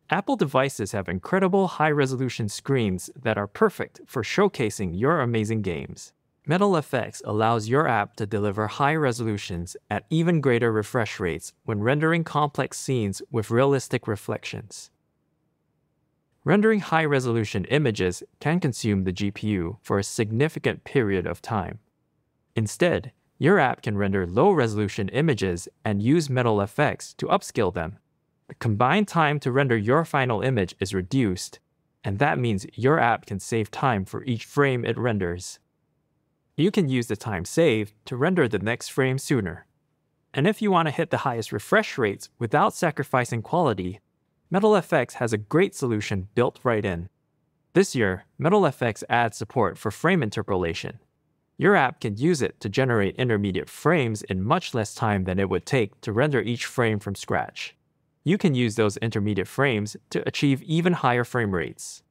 Apple devices have incredible high-resolution screens that are perfect for showcasing your amazing games. MetalFX allows your app to deliver high resolutions at even greater refresh rates when rendering complex scenes with realistic reflections. Rendering high-resolution images can consume the GPU for a significant period of time. Instead, your app can render low-resolution images and use MetalFX to upscale them. The combined time to render your final image is reduced, and that means your app can save time for each frame it renders. You can use the time saved to render the next frame sooner. And if you want to hit the highest refresh rates without sacrificing quality, MetalFX has a great solution built right in. This year, MetalFX adds support for frame interpolation. Your app can use it to generate intermediate frames in much less time than it would take to render each frame from scratch. You can use those intermediate frames to achieve even higher frame rates.